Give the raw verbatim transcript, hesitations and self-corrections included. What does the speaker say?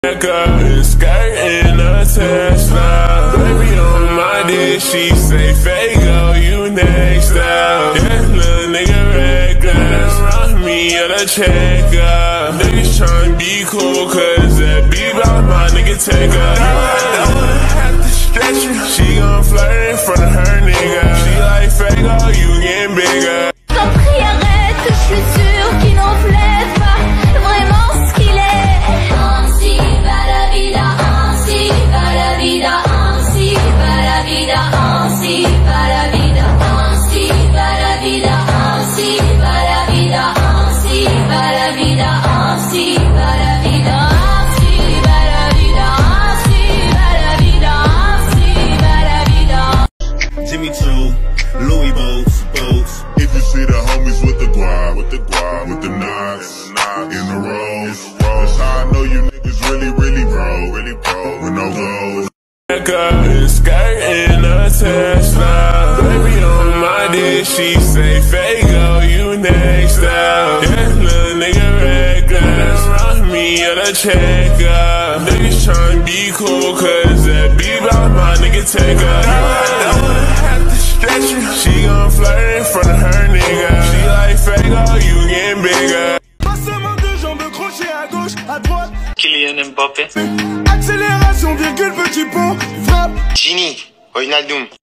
Nigga, skirt in a Tesla. Baby on my dick, she say, Fago, you next up. Yeah, little nigga reckless. Rock me at a checker. Niggas tryna be cool, cause that beat by my nigga take her. I wanna have to stretch her. She gon' flirt in front of her nigga. She like, Fago, you getting bigger. T'en prie, arrête, je suis sûre qu'il n'en plaît pas vraiment ce qu'il est. Ainsi va la vida, ainsi va la vida, ainsi va la vida, ainsi va la vida, ainsi va la vida, ainsi va la vida, ainsi va la vida, ainsi va la vida, ainsi va la vida, ainsi va la vida, ainsi va la vida. Jimmy Choo, Louis Boots, boots. If you see the homies with the guap, with the guap, with the knots, in the rows, that's how I know you niggas really, really bro, really bro, with no goals. Nigga, skirt in a Tesla. Baby on my dick, she say, Fago, you next up. Yeah, little nigga reckless. Rock me at a checker. Niggas tryna be cool, cause that beat by my nigga take her. I wanna have to stretch her. She gon' flirt in front of her nigga. She like, Fago, you getting bigger. Passement de jambes crochet à gauche, à droite. Kylian Mbappé. Accélération, virgule, petit pont, frappe. Gini, Wijnaldum.